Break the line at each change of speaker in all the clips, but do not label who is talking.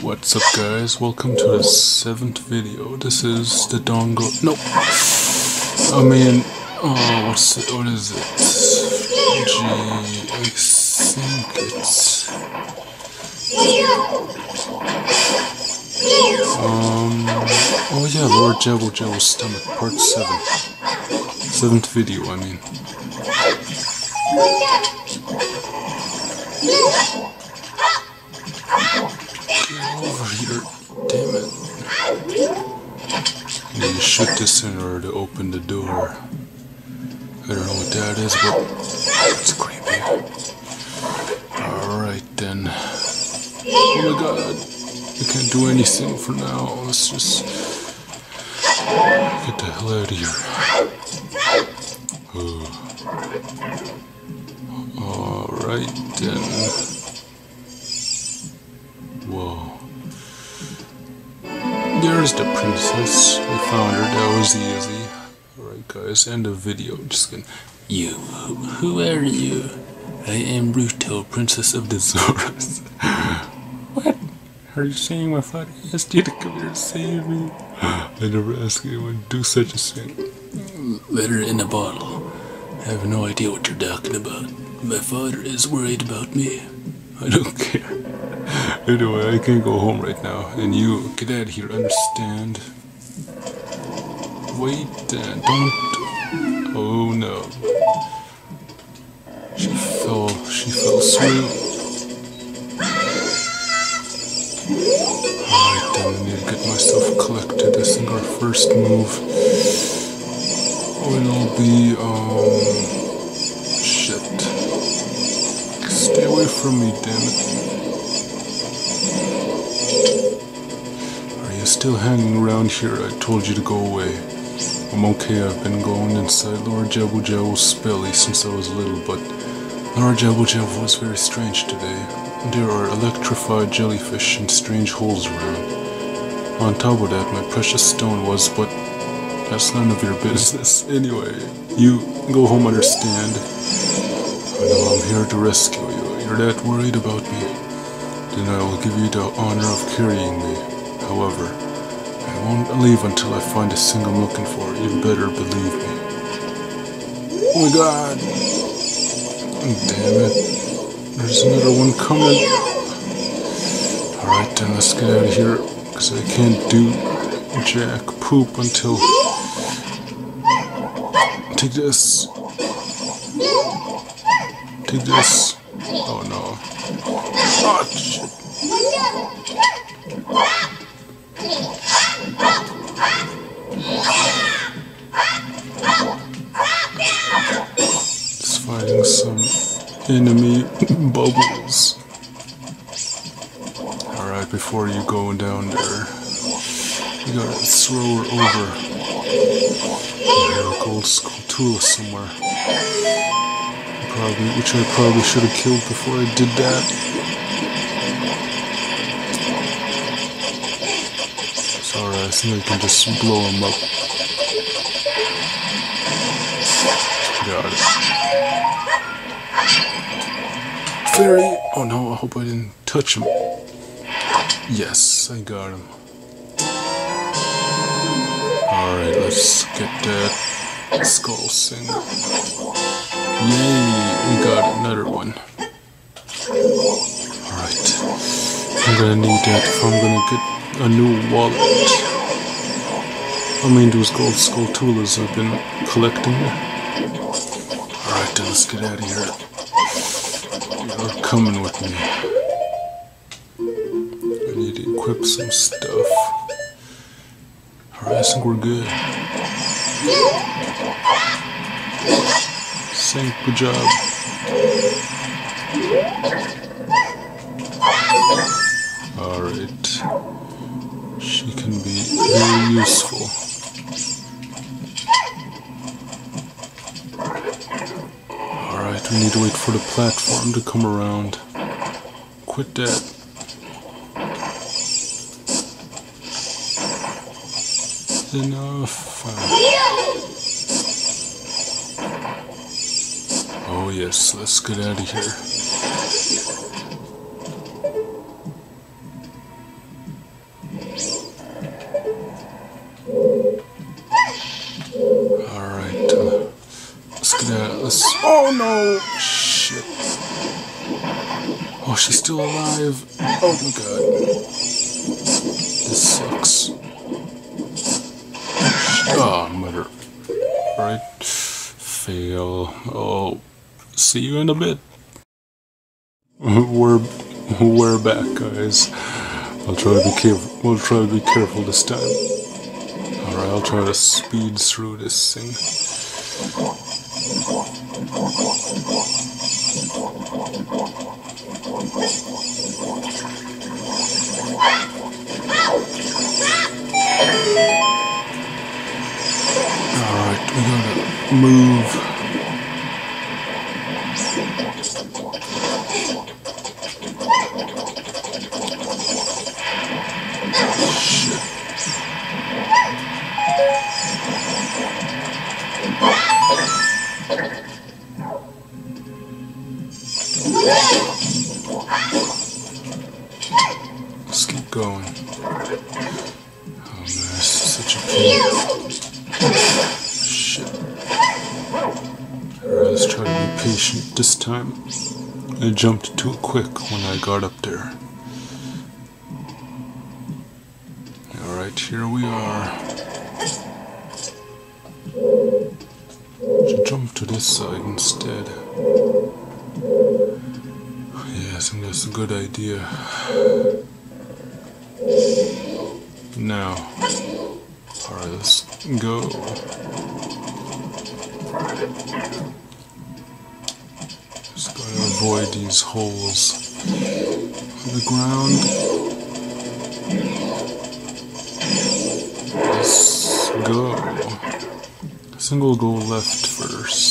What's up, guys? Welcome to the 7th video. This is the dongle. No, I mean, what is it? I think it's oh yeah, Lord Jabu Jabu's stomach, part 7. 7th video, I mean. Get over here, damn it. I need to shoot this in order to open the door. I don't know what that is, but it's creepy. Alright then. Oh my god. I can't do anything for now. Let's just get the hell out of here. Alright then. Whoa. There's the princess. We found her. That was easy. Alright guys, end of video. Just gonna... You, who are you? I am Ruto, Princess of the Zoras. What? Are you saying my father asked you to come here to save me? I never asked anyone to do such a thing. Letter in a bottle. I have no idea what you're talking about. My father is worried about me. I don't care. Anyway, I can't go home right now. And you, get out of here, understand? Wait, don't... Oh no. She fell asleep. Alright then, I need to get myself collected. I think our first move will be, shit. Stay away from me, damn it. Are you still hanging around here? I told you to go away. I'm okay, I've been going inside Lord Jabu Jabu's belly since I was little, but Lord Jabu Jabu was very strange today. There are electrified jellyfish and strange holes around. On top of that, my precious stone was, but that's none of your business. Anyway, you go home, understand? I know I'm here to rescue you. You're that worried about me? Then I will give you the honor of carrying me. However, I won't leave until I find the thing I'm looking for. You better believe me. Oh my god! Damn it. There's another one coming. Alright then, let's get out of here. Because I can't do jack poop until... Take this. Take this. Oh no. Oh shit. Just fighting some enemy bubbles. Alright, before you go down there, you gotta throw her over. I have a gold skull tool somewhere. Which I probably should have killed before I did that. It's alright, I think I can just blow him up. Got it. Fairy! Oh no, I hope I didn't touch him. Yes, I got him. Alright, let's get that skull thing. Yay, we got another one. Alright. I'm gonna need that if I'm gonna get a new wallet. I mean, those gold skull tools I've been collecting. Alright, then let's get out of here. You're coming with me. I need to equip some stuff. Alright, I think we're good. Good job. Alright. She can be very useful. Alright, we need to wait for the platform to come around. Quit that. Enough. Oh yes, let's get out of here. Yeah, let's... Oh no! Shit. Oh, she's still alive. Oh my god. This sucks. Oh, mother. Right. Fail. Oh. See you in a bit. We're back, guys. I'll try to be careful. We'll try to be careful this time. Alright, I'll try to speed through this thing. Alright, we gotta move. Let's keep going. Oh man, this is such a pain. Shit. Alright, let's try to be patient this time. I jumped too quick when I got up there. Alright, here we are. Should jump to this side instead. Yeah, I think that's a good idea. Now, alright, let's go. Just gotta avoid these holes on the ground. Let's go. I think we'll go left first.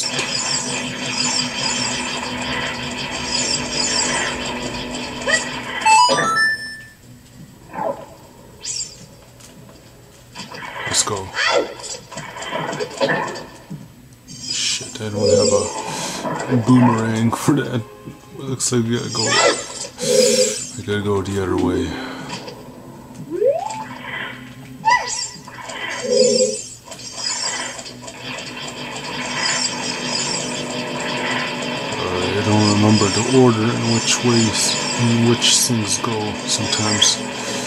Let's go. Shit, I don't have a boomerang for that. Looks like we gotta go. We gotta go the other way. I don't remember the order in which things go sometimes.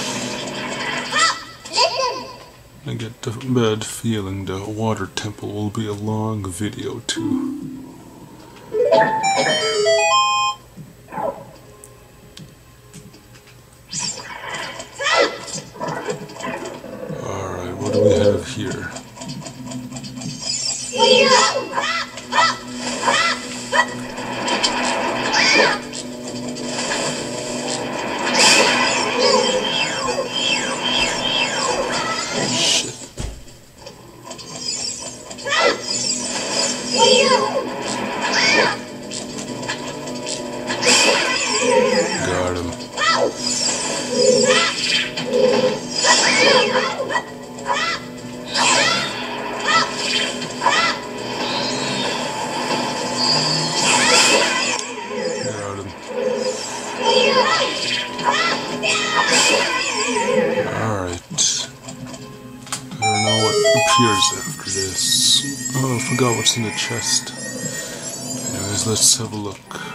I get the bad feeling the water temple will be a long video too. Alright, what do we have here? Got him. Alright. I don't know what appears after this. Oh, I forgot what's in the chest. Anyways, let's have a look.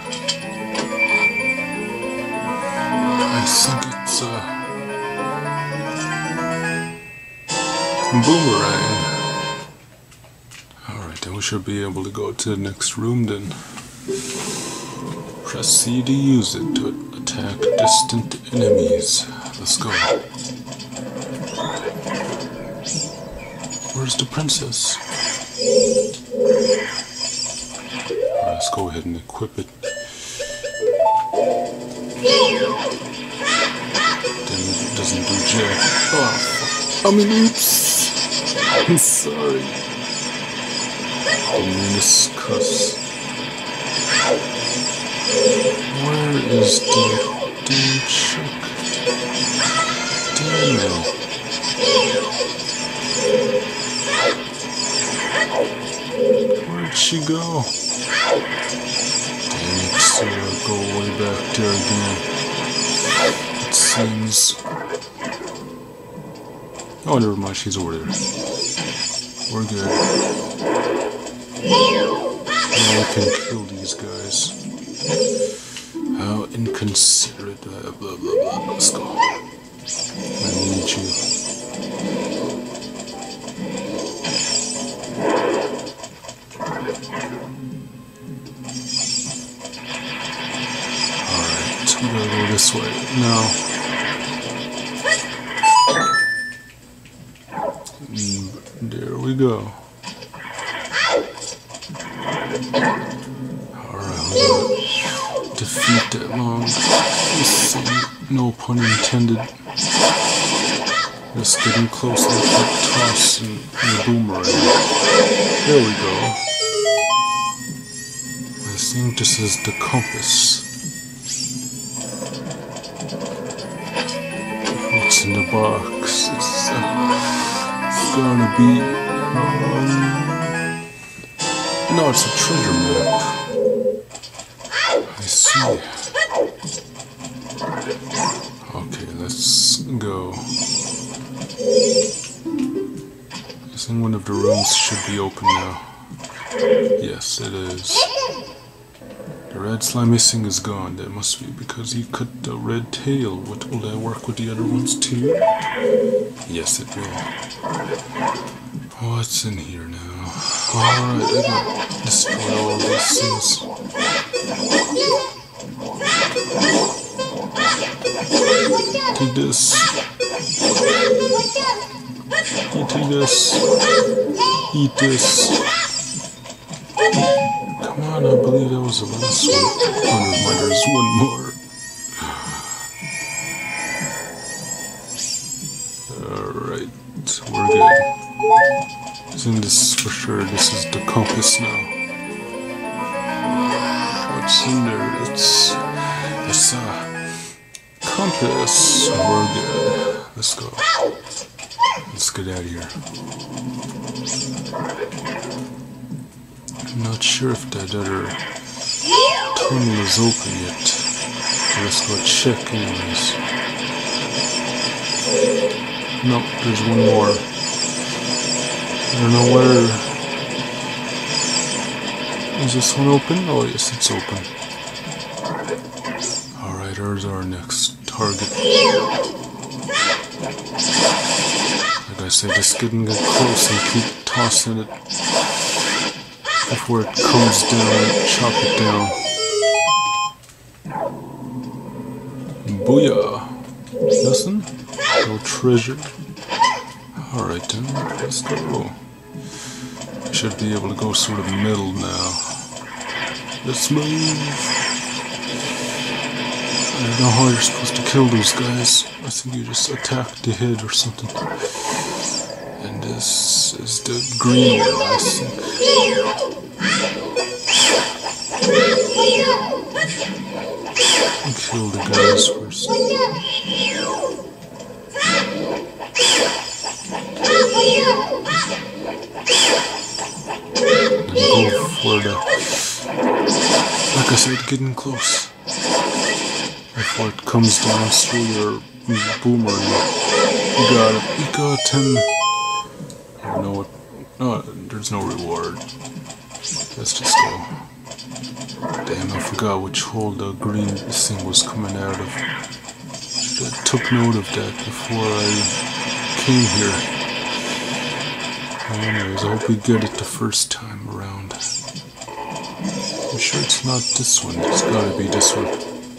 I think it's a boomerang. Alright, then we should be able to go to the next room then. Press C to use it to attack distant enemies. Let's go. Where's the princess? Alright, let's go ahead and equip it. Then it doesn't do jack. Oh, fuck. I mean, oops. I'm sorry. Didn't mean to cuss. Where is the damn chick? Daniel. Where'd she go? Damn it, so I'll go way back there again. It seems... Oh, never mind, she's over there. We're good. now I can kill these guys. How inconsiderate. Blah, blah, blah. Let's go. I need you. Alright, we gotta go this way. Now. There we go. Alright, we gotta defeat that long missing, no pun intended. Just getting close to that toss and the boomerang. There we go. I think this is the compass. What's in the box? It's gonna be no, it's a treasure map. I see. Okay, let's go. I think one of the rooms should be open now. Yes, it is. The red slime missing is gone. That must be because he cut the red tail. Will that work with the other ones too? Yes, it will. What's in here now? Alright, I gotta destroy all these things. Take this. You take this. Eat this. Come on, I believe that was the last one. Oh, never mind, there's one more. Alright, we're good. I think this for sure, this is the compass now. What's in there? It's a compass. We're good. Let's go. Let's get out of here. I'm not sure if that other tunnel is open yet. Let's go check anyways. Nope, there's one more. I don't know where. Is this one open? Oh yes, it's open. Alright, there's our next target. Like I said, just getting close and keep tossing it before it comes down, chop it down. Booyah! Nothing? No treasure? Alright then, let's go. Should be able to go sort of middle now. Let's move. I don't know how you're supposed to kill those guys. I think you just attack the head or something. And this is the green one, I think. Kill the guys first. Then go for the... Like I said, getting close. Before it comes down through your boomerang. You got it. You got him. I don't know what... Oh, there's no reward. Let's just go. Damn, I forgot which hole the green thing was coming out of. I took note of that before I came here. Anyways, I hope we get it the first time around. I'm sure it's not this one. It's gotta be this one.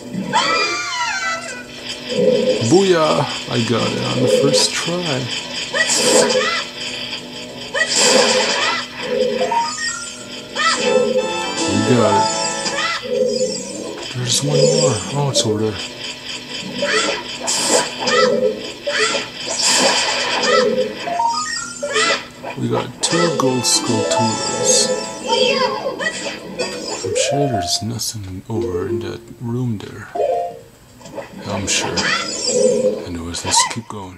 Booyah! I got it on the first try. We got it. There's one more. Oh, it's over there. We got 2 gold sculptures. I'm sure there's nothing over in that room there. I'm sure. Anyways, let's keep going.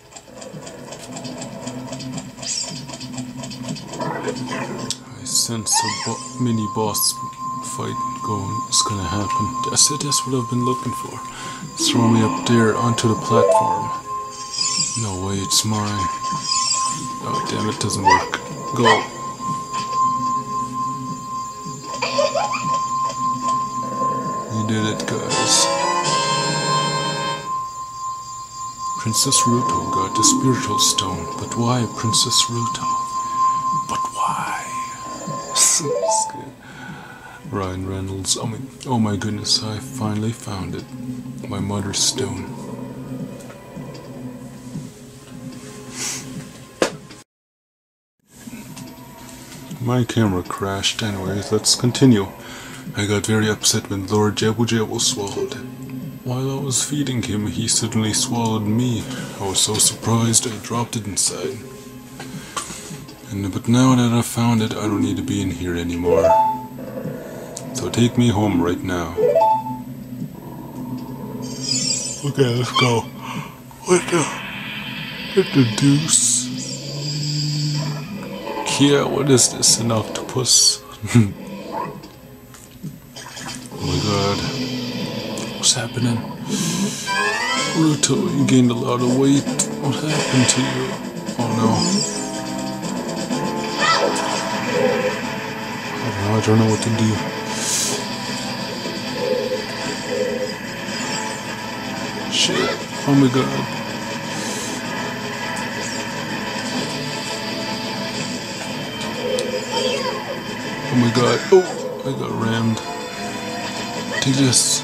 I sense a mini boss fight is gonna happen. That's it, that's what I've been looking for. Throw me up there onto the platform. No way, it's mine. Oh damn, it doesn't work. Go. did it, guys. Princess Ruto got the spiritual stone, but why Princess Ruto? But why? Ryan Reynolds, oh my goodness, I finally found it. My mother's stone. My camera crashed. Anyways, let's continue. I got very upset when Lord Jabu Jabu swallowed it. While I was feeding him, he suddenly swallowed me. I was so surprised I dropped it inside. But now that I've found it, I don't need to be in here anymore. So take me home right now. Okay, let's go. What the deuce? Yeah, what is this? An octopus? Oh my god. What's happening? Ruto, you gained a lot of weight. What happened to you? Oh no. I don't know what to do. Shit. Oh my god. Oh my god. Oh, I got rammed. Take this.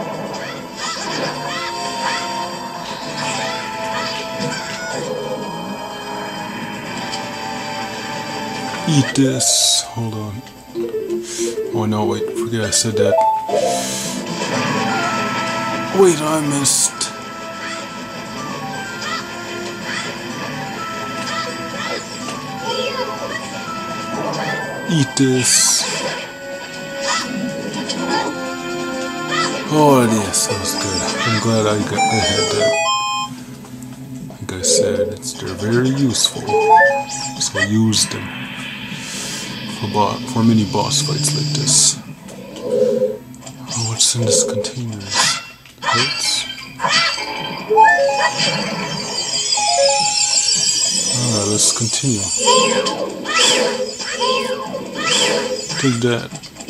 Eat this. Hold on. Oh no, wait. Forget I said that. Wait, I missed. Eat this. Oh yes, that was good. I'm glad I had that. Like I said, they're very useful. So I use them for mini boss fights like this. Oh, what's in this container? Hurts? Alright, let's continue. Take that.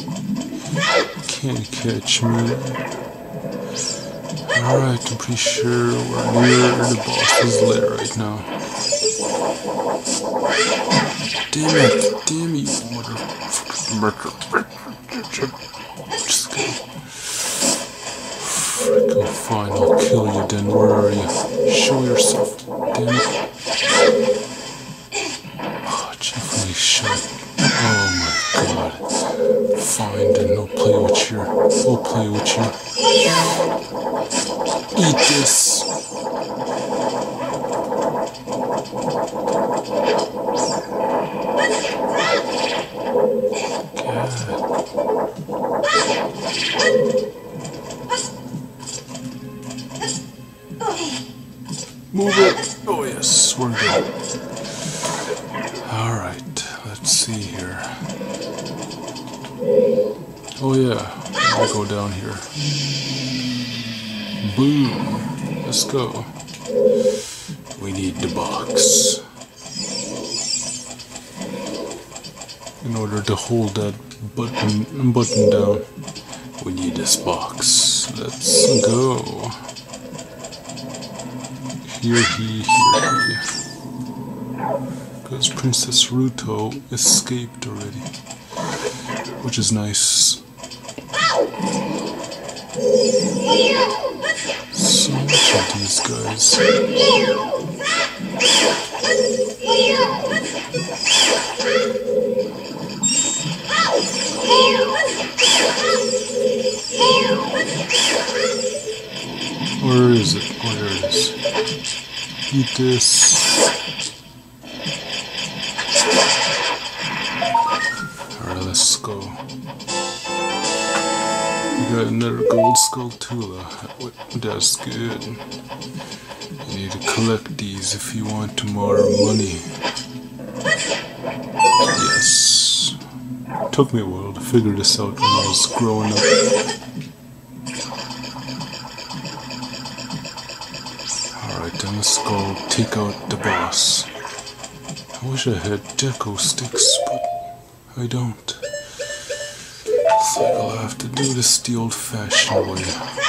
Can't catch me. Alright, I'm pretty sure we're near the boss's lair right now. Damn it, you motherfucker. Just go. Freaking fine, I'll kill you then. Where are you? Show yourself. Damn it. Oh, definitely shut. Oh my god. Fine then, I'll play with you. Eat this. Move it. Oh yes, we're good. Alright, let's see here. Oh yeah, I'll go down here. Boom. Let's go. We need the box. In order to hold that button down, we need this box. Let's go. Here he. Because Princess Ruto escaped already, which is nice. So much of these guys. Where is it? Oh, there it is. Eat this. Alright, let's go. We got another gold skull tula. That's good. You need to collect these if you want more money. Yes. It took me a while to figure this out when I was growing up. Alright, then let's go take out the boss. I wish I had deco sticks, but I don't. Looks like I'll have to do this the old-fashioned way.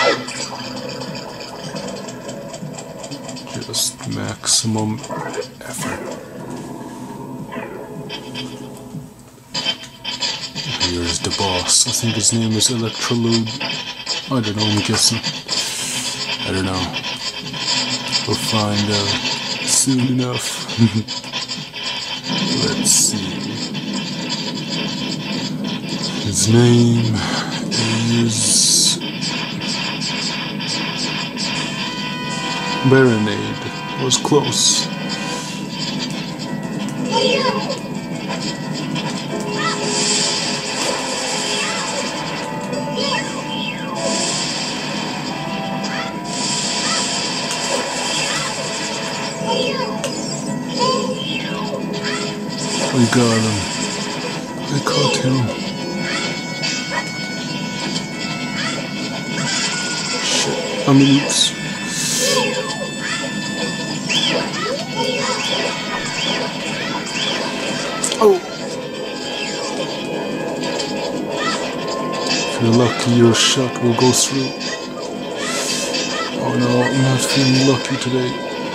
Just maximum effort. Here's the boss. I think his name is Electrolude. I don't know, I'm guessing. I don't know. We'll find out soon enough. Let's see. His name is Baronade. Was close. We got him. I caught him. Shit. I'm oops. Oh! If you're lucky, your shot will go through. Oh no, I'm not feeling lucky today.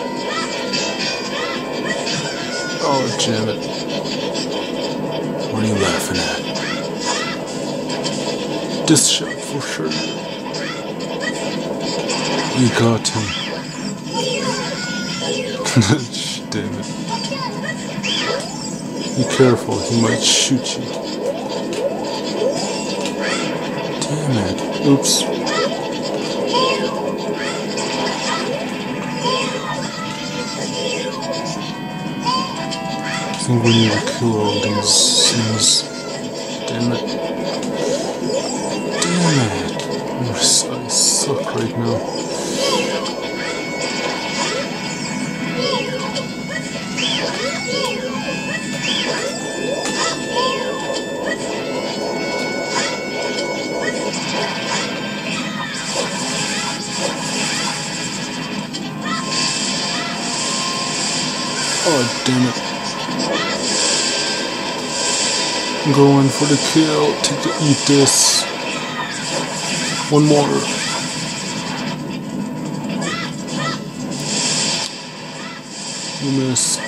Oh, damn it. What are you laughing at? This shot for sure. We got him. Damn it. Be careful, he might shoot you. Damn it. Oops. I think we need to kill all these things. Damn it. Damn it. I suck right now. Oh, damn it. I'm going for the kill. Take to eat this. One more. You missed.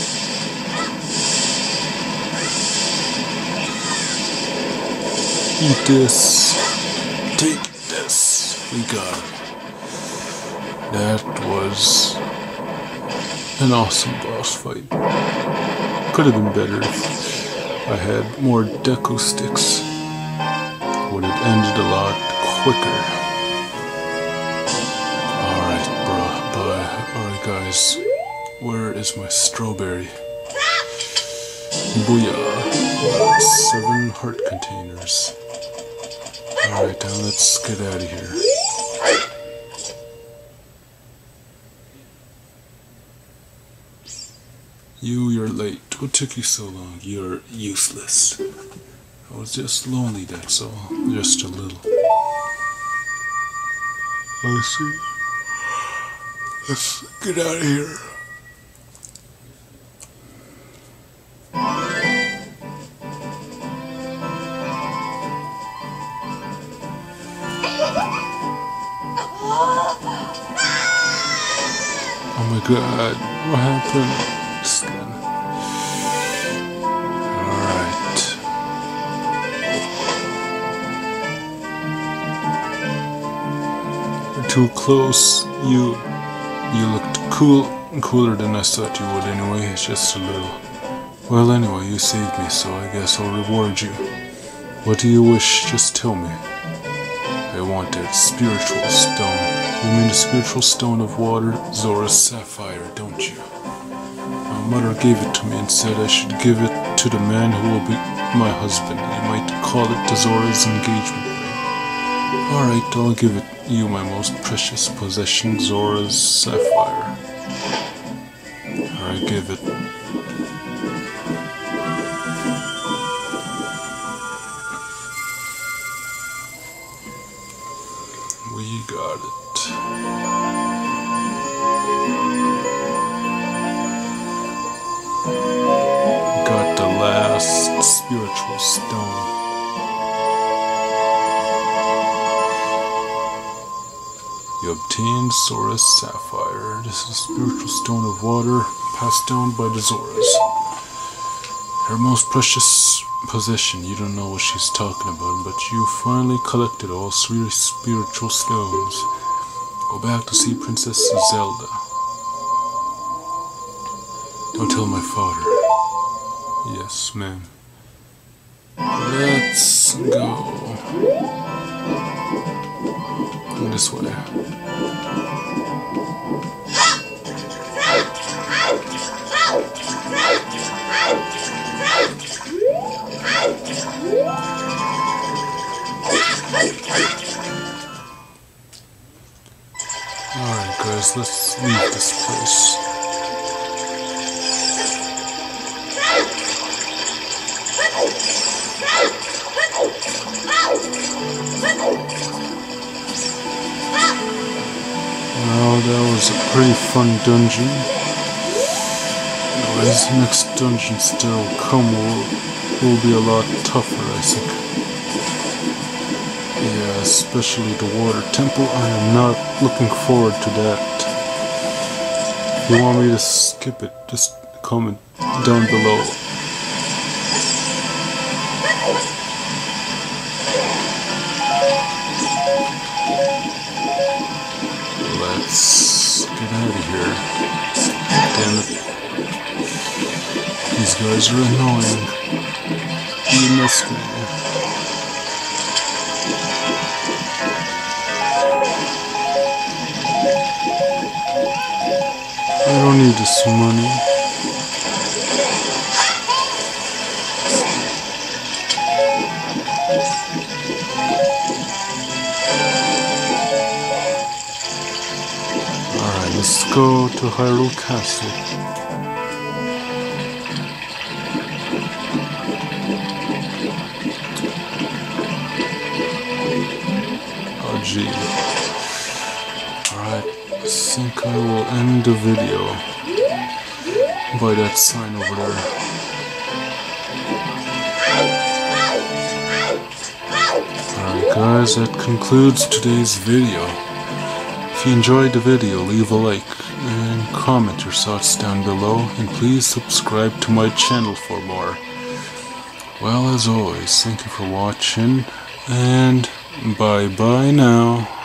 Eat this. Take this. We got it. That was an awesome boss fight. Could have been better if I had more deco sticks. Would have ended a lot quicker. Alright, bye. Alright guys, where is my strawberry? Booyah. 7 heart containers. Alright, now let's get out of here. You're late. What took you so long? You're useless. I was just lonely, that's all. Just a little. I see. Let's get out of here. Oh my god, what happened? Alright. You're too close. You looked cooler than I thought you would anyway, it's just a little. Well anyway, you saved me, so I guess I'll reward you. What do you wish? Just tell me. I want that spiritual stone. You mean the spiritual stone of water, Zora's sapphire, don't you? My mother gave it to me and said I should give it to the man who will be my husband. You might call it the Zora's engagement ring. Alright, I'll give it you, my most precious possession, Zora's sapphire. Alright, give it. We got it. Got the last spiritual stone. contains Zora's sapphire. This is a spiritual stone of water passed down by the Zoras. Her most precious possession. You don't know what she's talking about, but you finally collected all 3 spiritual stones. Go back to see Princess Zelda. Don't tell my father. Yes, ma'am. Let's go this way. Alright guys, let's leave this place. Well, that was a pretty fun dungeon. Anyways, next dungeon still will be a lot tougher, I think. Yeah, especially the water temple. I am not looking forward to that. If you want me to skip it, just comment down below. Let's get out of here. Damn it. These guys are annoying. You missed me. I don't need this money. Alright, let's go to Hyrule Castle. Oh gee. Alright, I think I will end the video by that sign over there. Alright guys, that concludes today's video. If you enjoyed the video, leave a like and comment your thoughts down below, and please subscribe to my channel for more. Well, as always, thank you for watching, and bye bye now.